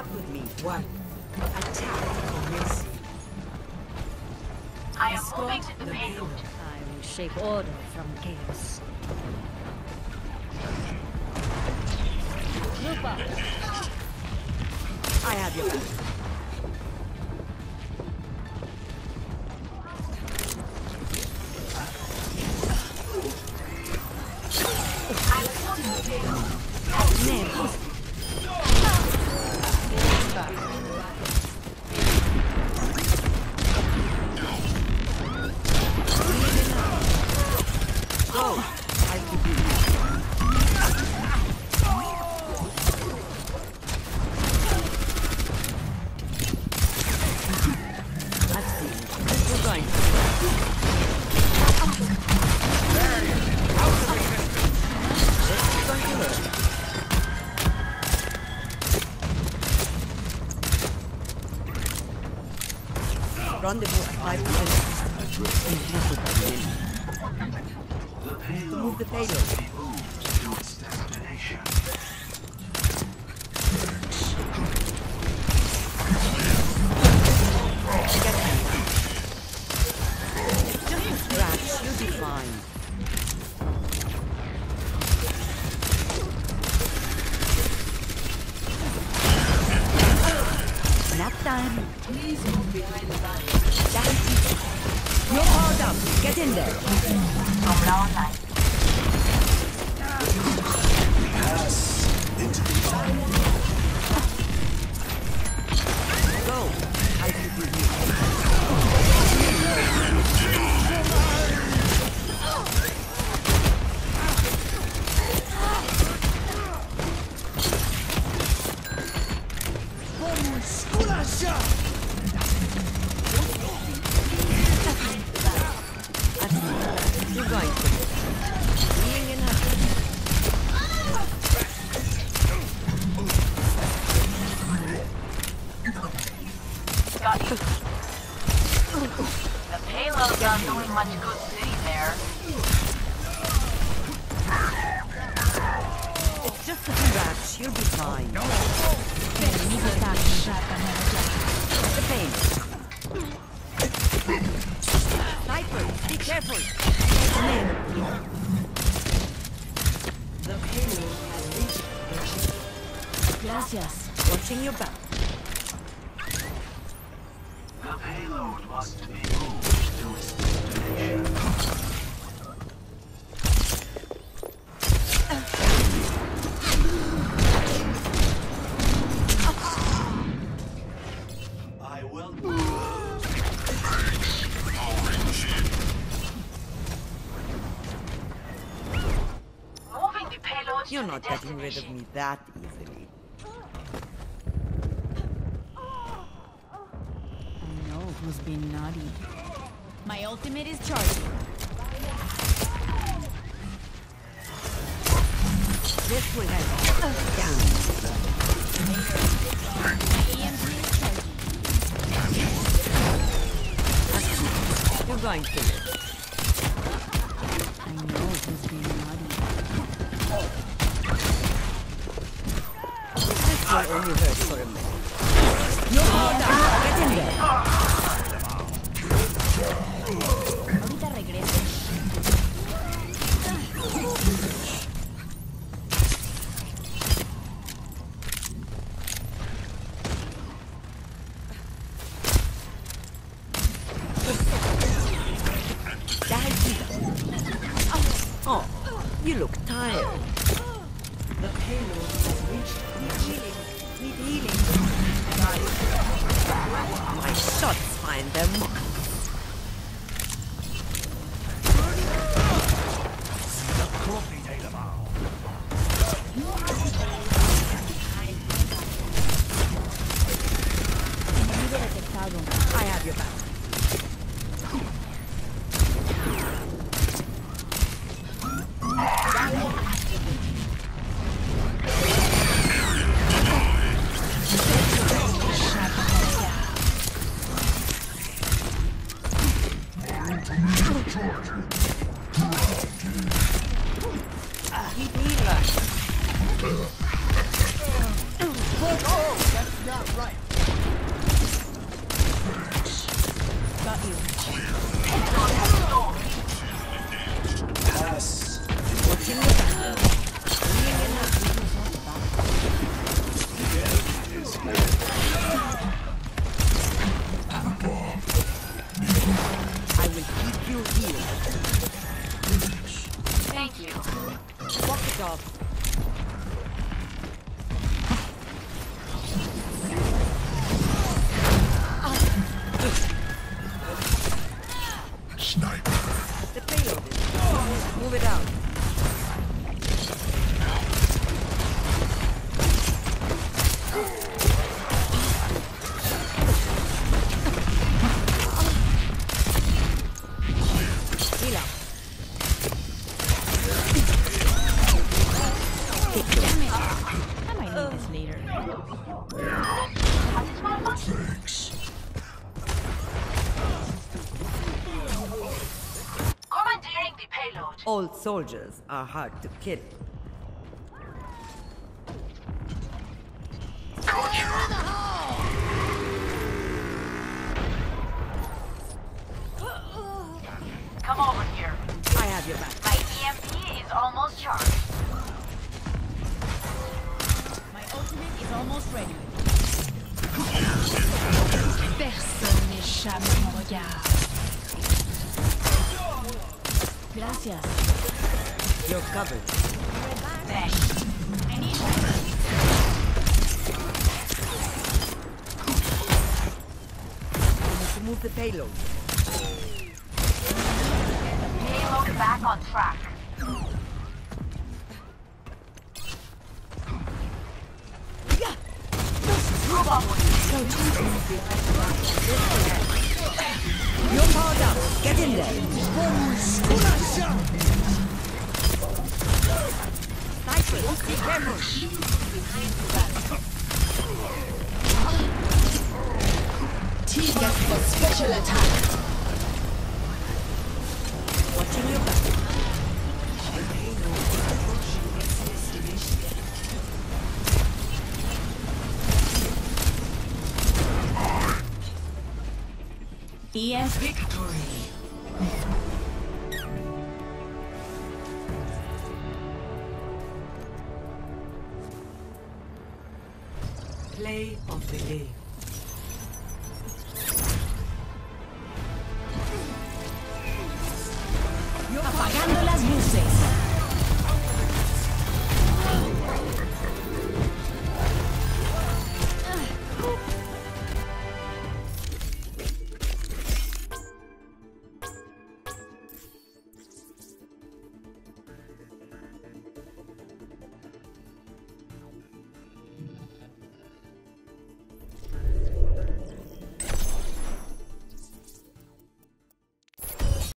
up with me. One. Attack commencing. I am moving to the payload. I will shape order from chaos. Lupa! I have your back. Rendezvous at 5 minutes. Move the payload. To its destination. Just a scratch, you'll be fine. Nap time. Please move behind the line. You're powered up. Get in there. Camera online. Pass into the line. Go. I can do you. You're going to being in Got you. The payload's not doing much good sitting there. It's just a scratch. You'll be fine. The pain. Sniper, be careful. Come in. The payload has reached the ship. Gracias. Watching your back. The payload must be moved to its destination. I will Moving the payload You're to not the getting rid of destination. me that easily. I know who's been naughty. My ultimate is charging. This will help. Down. EMP is charging. You're going to live. I know who's been naughty. This will only hurt for a minute. You're powered up. Get in there. Ahorita regreso. Oh, you look tired. The payload has reached healing. Need healing. My shots find them. Enemigo detectado. I have your back. Keep healing. Not right. Got you. Pass. Watching the battle. Bringing in the I will keep you here. Thank you. Walk it off. Sniper. The payload is. Move it out. Heal up. Damn it. I might need this later. Thanks. Commandeering the payload. Old soldiers are hard to kill. Come over here. I have your back. My EMP is almost charged. My ultimate is almost ready. Personne n'échappe à mon regard. Gracias. You're covered. Thanks. I need We need to move the payload. Payload back on track. Move on with You're powered up. Get in there. Sniper, be careful. Team up for special attack. Watching your back. ES. Play of the game.